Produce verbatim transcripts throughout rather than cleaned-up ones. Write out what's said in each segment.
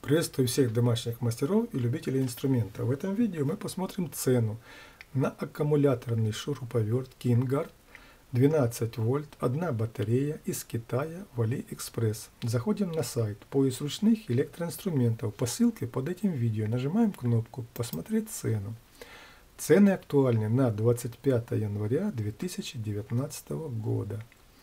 Приветствую всех домашних мастеров и любителей инструмента. В этом видео мы посмотрим цену на аккумуляторный шуруповерт KingGuard двенадцать вольт, одна батарея из Китая в AliExpress. Заходим на сайт «Поиск ручных электроинструментов». По ссылке под этим видео нажимаем кнопку «Посмотреть цену». Цены актуальны на двадцать пятое января две тысячи девятнадцатого года.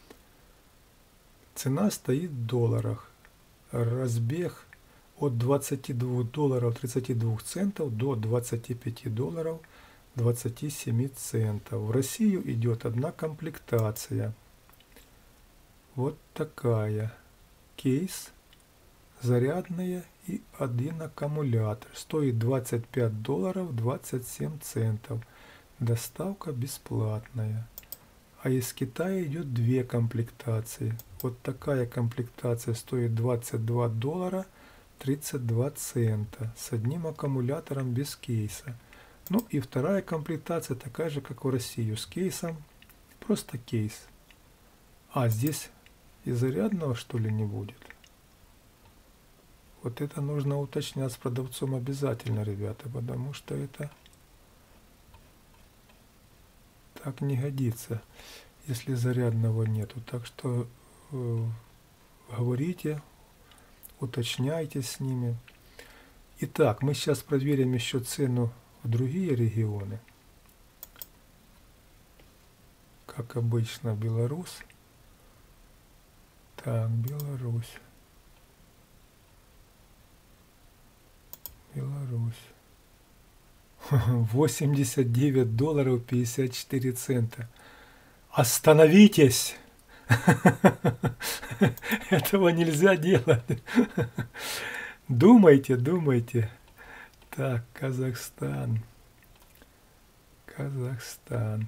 Цена стоит в долларах. Разбег от двадцати двух долларов тридцати двух центов до двадцати пяти долларов двадцати семи центов. В Россию идет одна комплектация. Вот такая. Кейс, зарядная и один аккумулятор. Стоит двадцать пять долларов двадцать семь центов. Доставка бесплатная. А из Китая идет две комплектации. Вот такая комплектация стоит двадцать два доллара тридцать два цента с одним аккумулятором без кейса. Ну и вторая комплектация такая же, как в России, с кейсом, просто кейс. А здесь и зарядного, что ли, не будет? Вот это нужно уточнять с продавцом обязательно, ребята, потому что это так не годится, если зарядного нету. Так что э, говорите, уточняйте с ними. Итак, мы сейчас проверим еще цену в другие регионы. Как обычно, Беларусь. Так, Беларусь. Беларусь. восемьдесят девять долларов пятьдесят четыре цента. Остановитесь! Этого нельзя делать. Думайте, думайте. Так, Казахстан. Казахстан.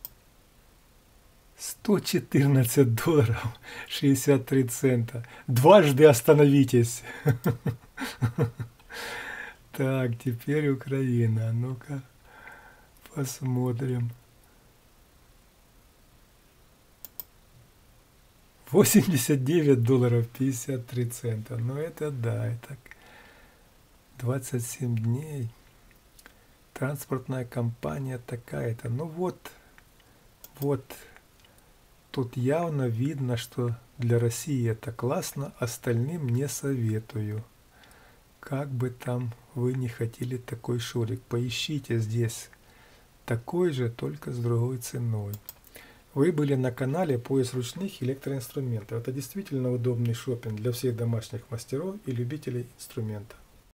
сто четырнадцать долларов шестьдесят три цента. Дважды остановитесь. Так, теперь Украина. Ну-ка, посмотрим. восемьдесят девять долларов пятьдесят три цента. Ну это да, это двадцать семь дней. Транспортная компания такая-то. Ну вот, вот. Тут явно видно, что для России это классно, остальным не советую. Как бы там вы не хотели такой шурик, поищите здесь такой же, только с другой ценой. Вы были на канале «Поиск ручных электроинструментов». Это действительно удобный шопинг для всех домашних мастеров и любителей инструмента.